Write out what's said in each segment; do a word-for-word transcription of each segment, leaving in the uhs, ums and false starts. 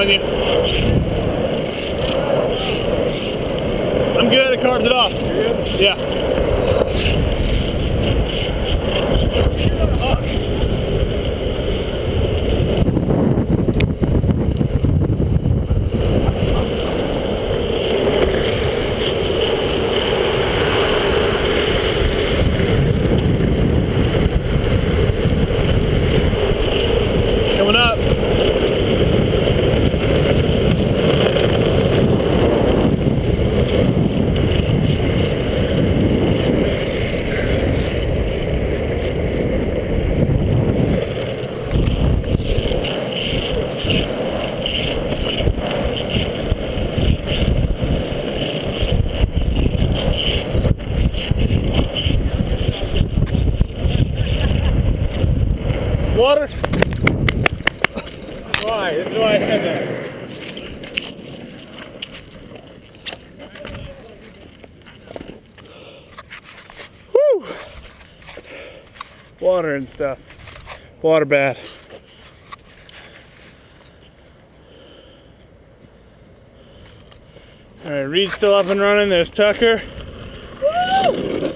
on you. I'm good, I carved it off. You're good? Yeah. Coming up. Water? Why? This is why I said that. Woo! Water and stuff. Water bad. Alright, Reed's still up and running. There's Tucker. Woo!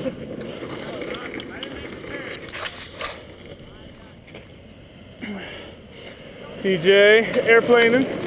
T J airplaning.